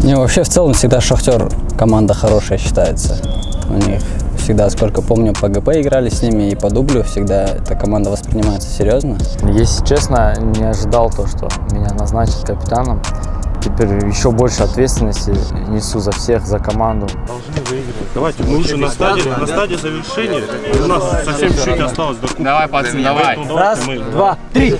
Не, вообще в целом всегда Шахтер команда хорошая считается. У них всегда, сколько помню, по ГП играли с ними и по дублю, всегда эта команда воспринимается серьезно. Если честно, не ожидал то, что меня назначат капитаном. Теперь еще больше ответственности несу за всех, за команду. Должны выигрывать. Давайте, мы уже на стадии завершения. У нас совсем чуть осталось до кубка. Давай, пацаны, давай. Раз, два, три.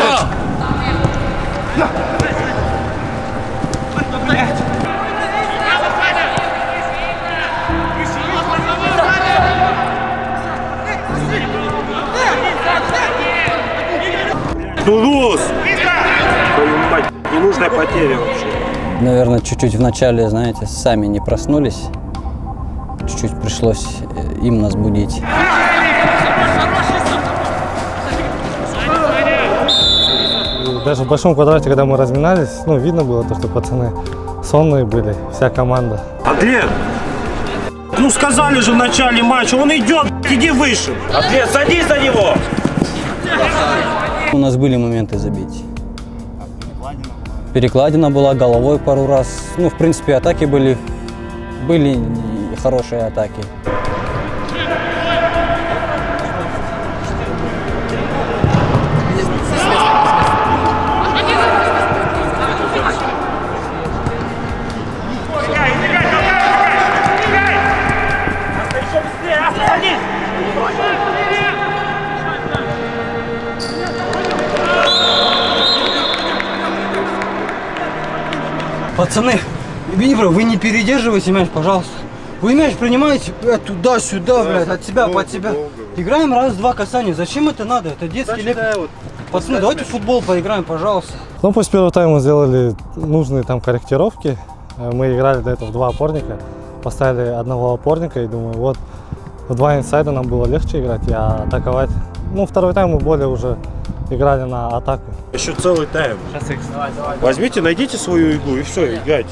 Тулуз! Ненужная потеря вообще. Наверное, чуть-чуть в начале, знаете, сами не проснулись. Чуть-чуть пришлось им нас будить. Даже в большом квадрате, когда мы разминались, ну, видно было то, что пацаны сонные были, вся команда. Атлет! Ну сказали же в начале матча, он идет, иди выше. Атлет, садись за него! У нас были моменты забить. Перекладина была, головой пару раз. Ну, в принципе, атаки были хорошие атаки. Пацаны, вы не передерживайте мяч, пожалуйста. Вы мяч принимаете туда-сюда, блядь, от себя, под себя. Играем раз-два касания. Зачем это надо? Это детский лепет. Пацаны, давайте в футбол поиграем, пожалуйста. Ну, после первого тайма сделали нужные там корректировки. Мы играли до этого в два опорника. Поставили одного опорника и думаю, вот в два инсайда нам было легче играть и атаковать. Ну, второй тайм мы более уже играли на атаку. Еще целый тайм. Возьмите, найдите свою иглу и все, играйте.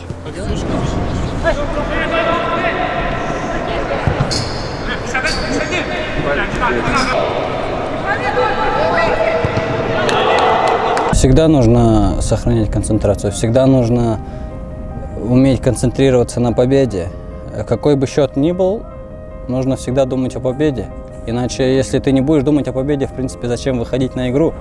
Всегда нужно сохранять концентрацию, всегда нужно уметь концентрироваться на победе. Какой бы счет ни был, нужно всегда думать о победе. Иначе, если ты не будешь думать о победе, в принципе, зачем выходить на игру?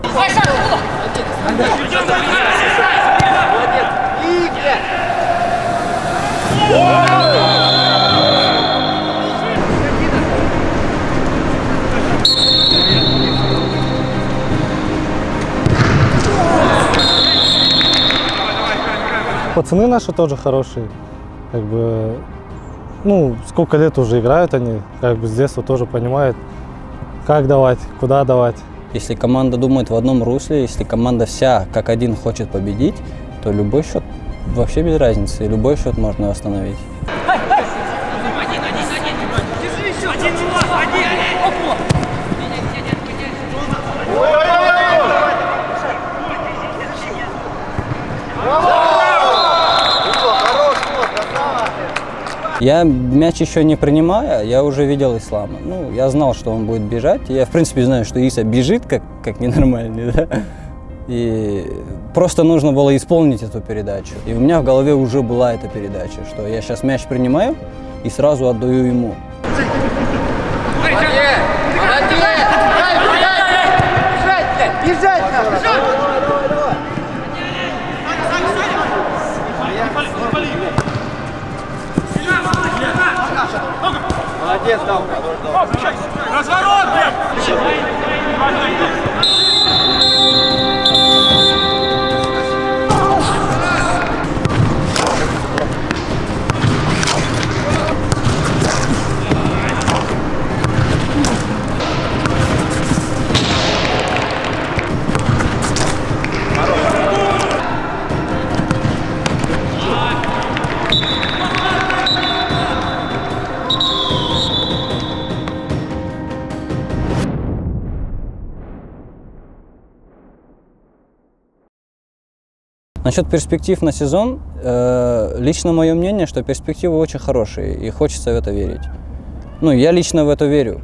Пацаны наши тоже хорошие. Как бы, ну, сколько лет уже играют они, как бы с детства тоже понимают, как давать, куда давать. Если команда думает в одном русле, если команда вся как один хочет победить, то любой счет вообще без разницы, любой счет можно восстановить. Я мяч еще не принимая, я уже видел Ислама. Ну, я знал, что он будет бежать. Я, в принципе, знаю, что Иса бежит как ненормальный, да? И просто нужно было исполнить эту передачу. И у меня в голове уже была эта передача, что я сейчас мяч принимаю и сразу отдаю ему. Молодец, дал. Разворот! Насчет перспектив на сезон, лично мое мнение, что перспективы очень хорошие, и хочется в это верить. Ну, я лично в это верю.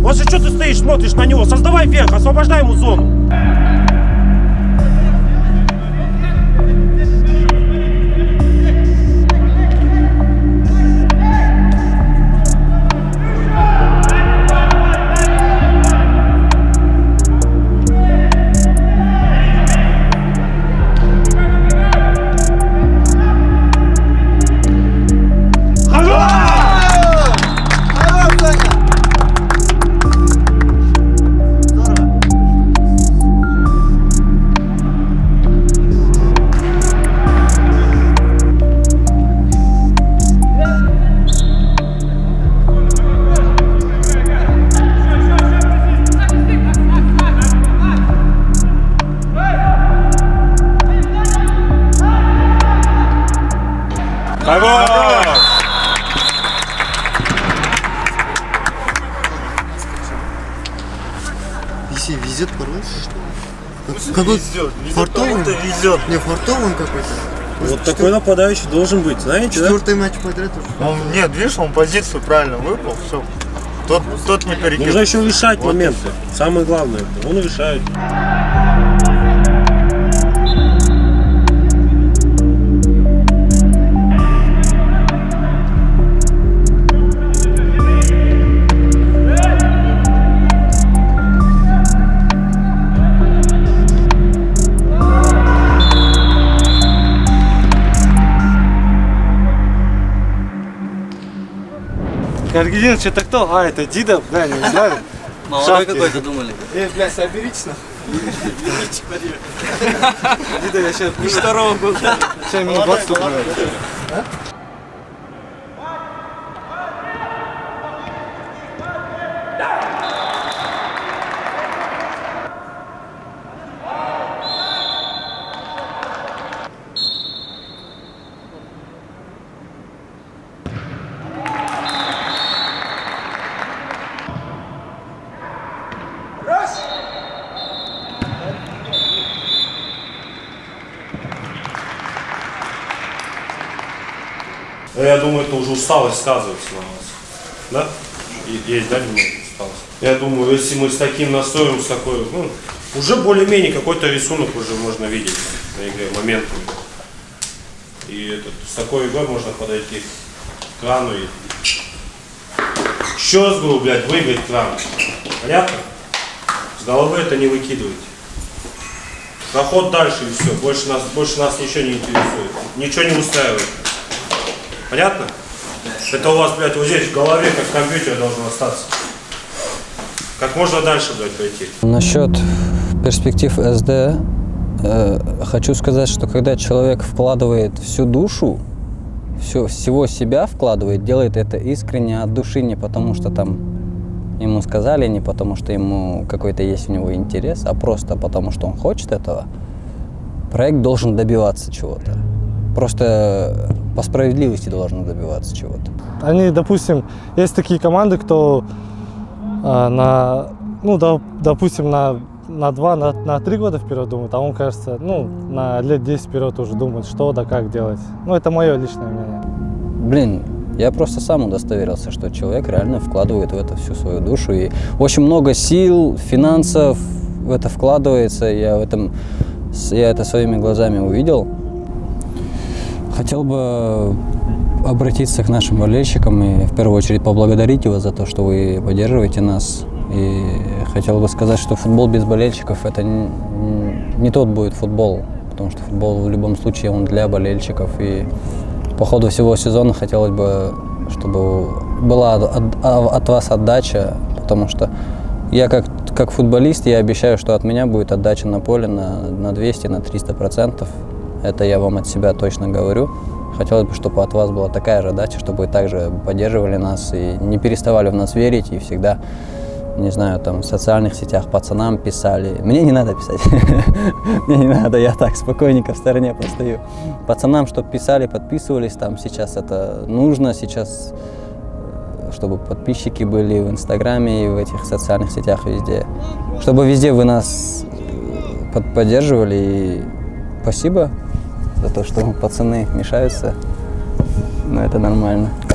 После что ты стоишь, смотришь на него? Создавай вверх, освобождай ему зону. Везет порой. Какой фартовый? Везет. Не, фартовый какой-то. Вот такой нападающий должен быть, знаете, да? Четвертый матч подряд уже. Нет, видишь, он позицию правильно выпал, все. Тот не перекинул. Нужно еще решать моменты. Самое главное, он решает. Каргидин, что-то кто? А, это Дида, бля, не знаю. Молодой какой-то думали. Бля, соберитесь на. Дида, я сейчас... Из второго года. Сейчас минут 20 убраю. Я думаю, это уже усталость сказывается на вас. Да? Есть, да, немного усталость? Я думаю, если мы с таким настроем, с такой, ну, уже более-менее какой-то рисунок уже можно видеть на игре, моментами. И с такой игрой можно подойти к крану и еще раз говорю, блядь, выиграть кран. Понятно? С головы это не выкидывайте. Проход дальше и все. Больше нас ничего не интересует. Ничего не устраивает. Понятно? Это у вас, блядь, вот здесь в голове, как в компьютере, должен остаться. Как можно дальше, блядь, пойти. Насчет перспектив СД, хочу сказать, что когда человек вкладывает всю душу, всего себя вкладывает, делает это искренне от души, не потому что там ему сказали, не потому что ему какой-то есть у него интерес, а просто потому что он хочет этого, проект должен добиваться чего-то. Просто по справедливости должен добиваться чего-то. Они, допустим, есть такие команды, кто допустим, на 2, на 3 года вперед думает, а он, кажется, на лет 10 вперед уже думает, что да как делать. Ну, это мое личное мнение. Блин, я просто сам удостоверился, что человек реально вкладывает в это всю свою душу. И очень много сил, финансов в это вкладывается. Я это своими глазами увидел. Хотел бы обратиться к нашим болельщикам и в первую очередь поблагодарить его за то, что вы поддерживаете нас. И хотел бы сказать, что футбол без болельщиков это не тот будет футбол, потому что футбол в любом случае он для болельщиков. И по ходу всего сезона хотелось бы, чтобы была от вас отдача, потому что я как футболист, я обещаю, что от меня будет отдача на поле на 200, на 300%. Это я вам от себя точно говорю. Хотелось бы, чтобы от вас была такая же отдача, чтобы вы также поддерживали нас и не переставали в нас верить и всегда, не знаю, там в социальных сетях пацанам писали. Мне не надо писать. Мне не надо, я так спокойненько в стороне постою. Пацанам, чтобы писали, подписывались, там сейчас это нужно, сейчас, чтобы подписчики были в Инстаграме и в этих социальных сетях везде. Чтобы везде вы нас поддерживали. И спасибо за то, что пацаны мешаются, но это нормально.